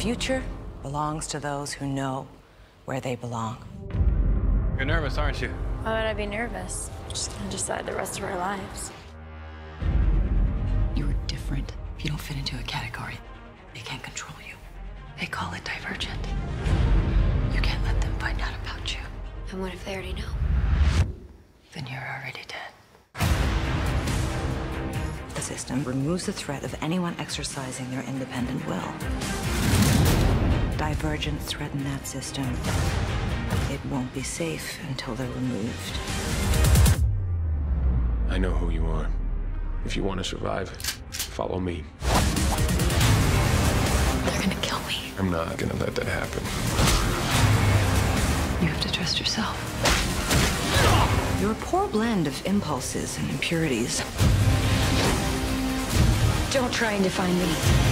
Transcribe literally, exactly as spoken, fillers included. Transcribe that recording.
future belongs to those who know where they belong. You're nervous, aren't you? Why would I be nervous? We're just gonna decide the rest of our lives. You're different. If you don't fit into a category, they can't control you. They call it divergent. You can't let them find out about you. And what if they already know? Then you're already dead. The system removes the threat of anyone exercising their independent will. Divergents threaten that system. It won't be safe until they're removed. I know who you are. If you want to survive, follow me. They're gonna kill me. I'm not gonna let that happen. You have to trust yourself. You're a poor blend of impulses and impurities. Don't try and define me.